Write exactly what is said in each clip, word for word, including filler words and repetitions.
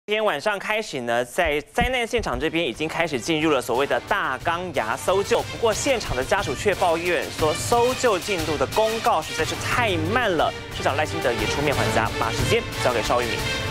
今天晚上开始呢，在灾难现场这边已经开始进入了所谓的大钢牙搜救。不过现场的家属却抱怨说，搜救进度的公告实在是太慢了。市长赖清德也出面还价，把时间交给邵玉敏。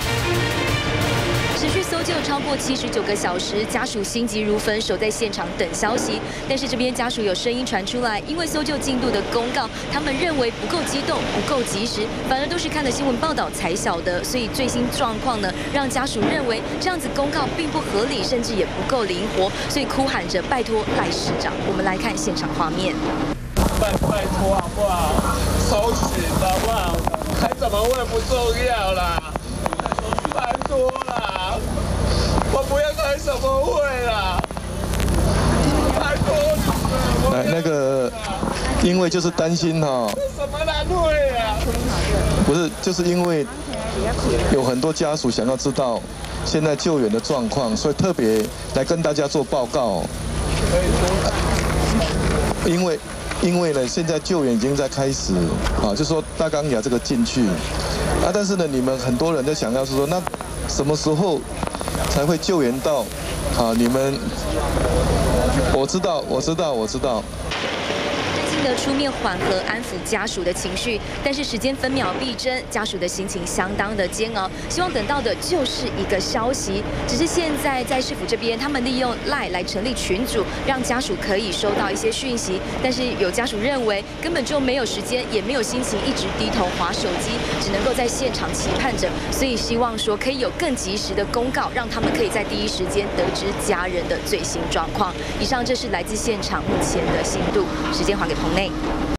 持续搜救超过七十九个小时，家属心急如焚，守在现场等消息。但是这边家属有声音传出来，因为搜救进度的公告，他们认为不够激动、不够及时，反而都是看了新闻报道才晓得。所以最新状况呢，让家属认为这样子公告并不合理，甚至也不够灵活，所以哭喊着拜托赖市长。我们来看现场画面。 拜拜托好不好？搜寻好不好？开怎么会不重要啦？ 拜托啦，我不要开什么会啦，拜托你们。 哎，那个，因为就是担心哈、哦。 什么难会啊？ 不是，就是因为有很多家属想要知道现在救援的状况，所以特别来跟大家做报告。因为，因为呢，现在救援已经在开始，啊，就说大钢牙这个进去。 啊，但是呢，你们很多人在想要是说，那什么时候才会救援到？啊，你们，我知道，我知道，我知道。 的出面缓和安抚家属的情绪，但是时间分秒必争，家属的心情相当的煎熬。希望等到的就是一个消息，只是现在在市府这边，他们利用 LINE 来成立群组，让家属可以收到一些讯息。但是有家属认为根本就没有时间，也没有心情一直低头滑手机，只能够在现场期盼着，所以希望说可以有更及时的公告，让他们可以在第一时间得知家人的最新状况。以上这是来自现场目前的进度，时间还给彭内。